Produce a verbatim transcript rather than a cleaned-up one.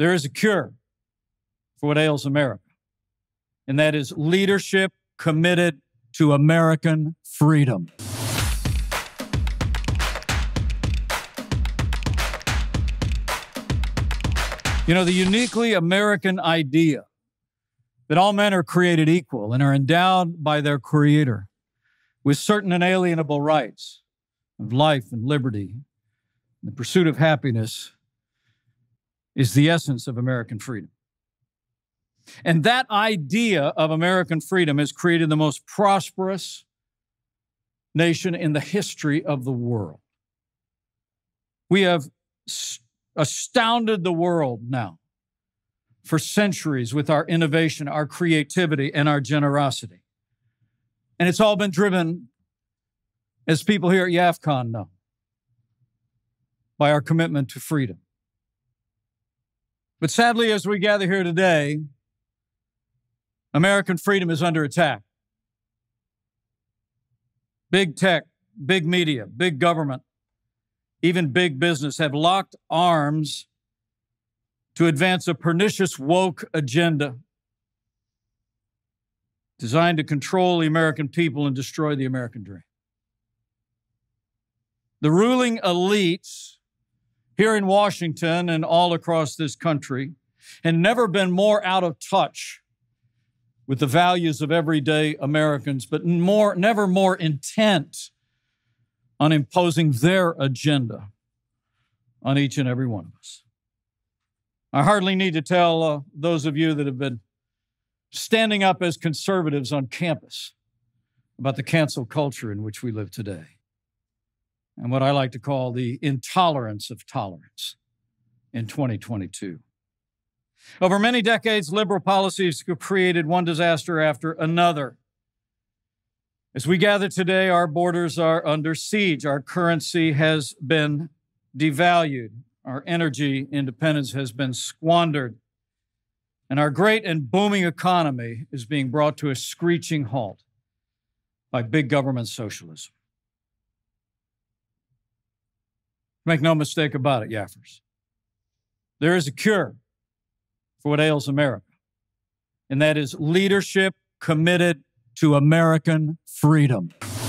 There is a cure for what ails America, and that is leadership committed to American freedom. You know, the uniquely American idea that all men are created equal and are endowed by their Creator with certain inalienable rights of life and liberty, and the pursuit of happiness is the essence of American freedom. And that idea of American freedom has created the most prosperous nation in the history of the world. We have astounded the world now for centuries with our innovation, our creativity, and our generosity. And it's all been driven, as people here at YAFCON know, by our commitment to freedom. But sadly, as we gather here today, American freedom is under attack. Big tech, big media, big government, even big business have locked arms to advance a pernicious woke agenda designed to control the American people and destroy the American dream. The ruling elites here in Washington and all across this country have never been more out of touch with the values of everyday Americans, but more, never more intent on imposing their agenda on each and every one of us. I hardly need to tell uh, those of you that have been standing up as conservatives on campus about the cancel culture in which we live today, and what I like to call the intolerance of tolerance in twenty twenty-two. Over many decades, liberal policies have created one disaster after another. As we gather today, our borders are under siege. Our currency has been devalued. Our energy independence has been squandered. And our great and booming economy is being brought to a screeching halt by big government socialism. Make no mistake about it, Yaffers. There is a cure for what ails America, and that is leadership committed to American freedom.